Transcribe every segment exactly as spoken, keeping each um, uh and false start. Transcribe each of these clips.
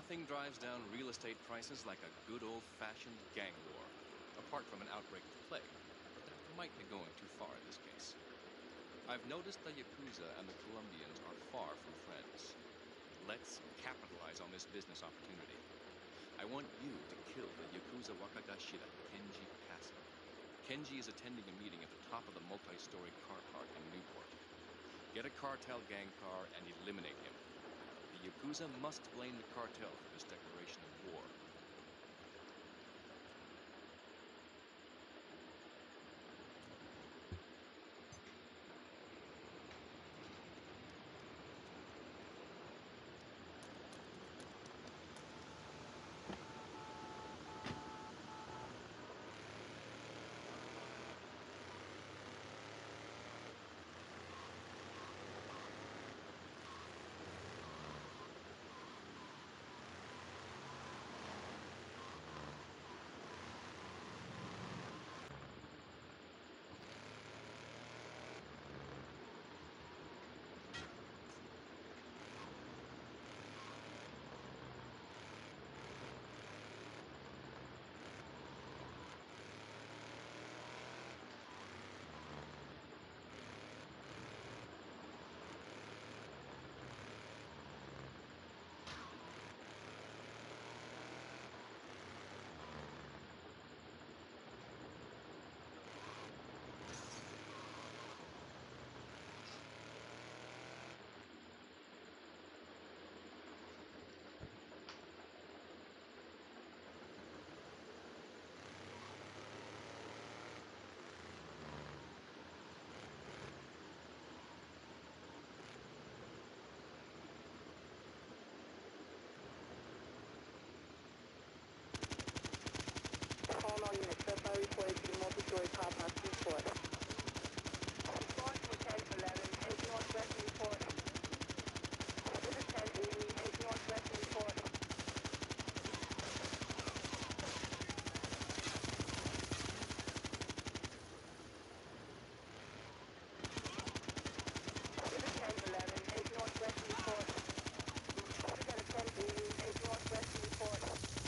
Nothing drives down real estate prices like a good old-fashioned gang war, apart from an outbreak of plague, but that might be going too far in this case. I've noticed the Yakuza and the Colombians are far from friends. Let's capitalize on this business opportunity. I want you to kill the Yakuza Waka gashira, Kenji Castle. Kenji is attending a meeting at the top of the multi-story car park in Newport. Get a cartel gang car and eliminate him. The Yakuza must blame the cartel for this declaration of war. Call all units. So far reported to the multi-story car park Newport. Report to ten eleven, take northwest report. This is ten eighty, take northwest report. This is ten eleven, take northwest report. We got a ten eighty, take northwest report.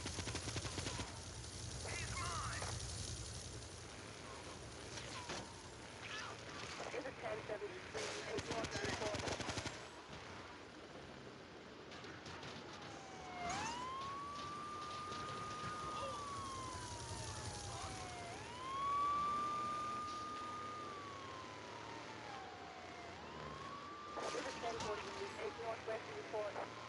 This is ten seventy-three, take north report. This is ten forty, take northwest report.